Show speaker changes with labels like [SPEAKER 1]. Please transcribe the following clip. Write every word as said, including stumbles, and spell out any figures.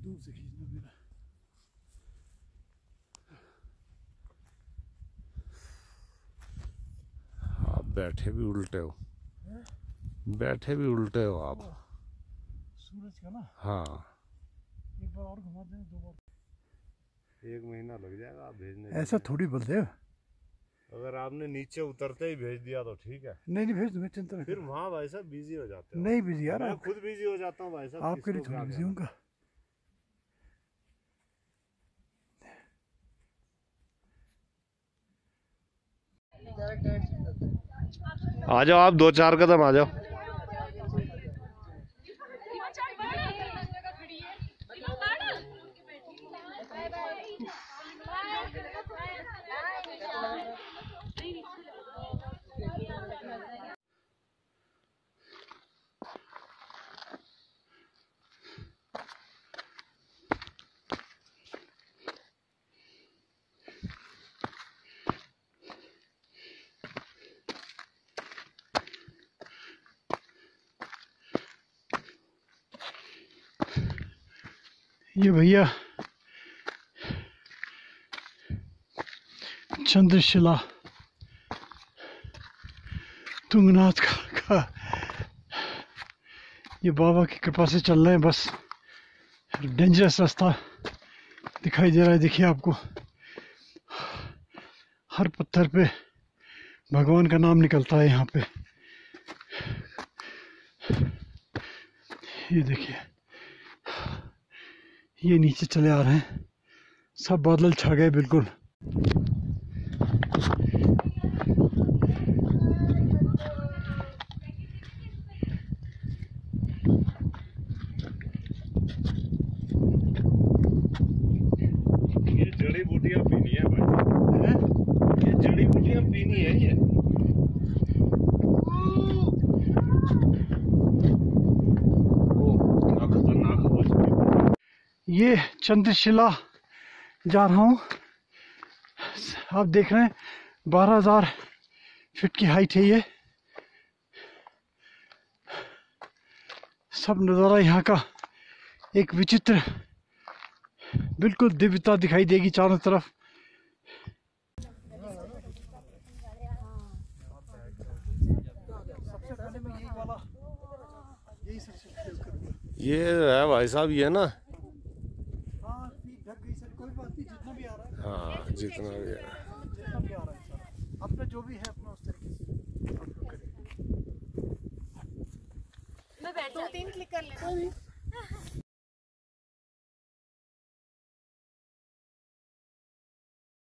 [SPEAKER 1] दूर से खींचना मेरा।
[SPEAKER 2] आप बैठे भी उल्टे हो, बैठे भी उल्टे हो आप।
[SPEAKER 1] सूरज का ना।
[SPEAKER 2] हाँ,
[SPEAKER 1] एक बार और घुमा दें, दो बार।
[SPEAKER 2] एक महीना लग जाएगा आप भेजने।
[SPEAKER 1] ऐसा थोड़ी बलदेव,
[SPEAKER 2] अगर आपने नीचे उतरते ही भेज दिया तो ठीक है।
[SPEAKER 1] नहीं नहीं भेज दूंगा, चिंता नहीं।
[SPEAKER 2] फिर वहाँ भाई साहब बिजी हो जाते हो।
[SPEAKER 1] नहीं बिजी यार,
[SPEAKER 2] मैं खुद बिजी हो जाता हूँ भाई साहब।
[SPEAKER 1] आपके लिए थोड़ी बिजी हूँ।
[SPEAKER 2] आ जाओ आप, दो चार कदम आ जाओ।
[SPEAKER 1] ये भैया चंद्रशिला तुंगनाथ का, का ये बाबा की कृपा से चल रहे हैं। बस डेंजरस रास्ता दिखाई दे रहा है, देखिए आपको। हर पत्थर पे भगवान का नाम निकलता है यहाँ पे। ये देखिए, ये नीचे चले आ रहे हैं, सब बादल छा गए बिल्कुल।
[SPEAKER 2] ये जड़ी बूटियां पीनी है भाई, ये जड़ी बूटियां पीनी है। ये ओ खतरनाक आवाज।
[SPEAKER 1] ये चंद्रशिला जा रहा हूँ। आप देख रहे हैं बारह हजार फीट की हाइट है ये। सब नज़ारा यहाँ का एक विचित्र, बिल्कुल दिव्यता दिखाई देगी चारों तरफ।
[SPEAKER 2] ये है भाई साहब, ये ना। हाँ, जितना भी है,
[SPEAKER 1] जितना भी आ रहा है सर, अपना जो भी है अपना उस तरीके से आप लोग करिए।
[SPEAKER 3] मैं बैठ दो तीन क्लिक कर लेना।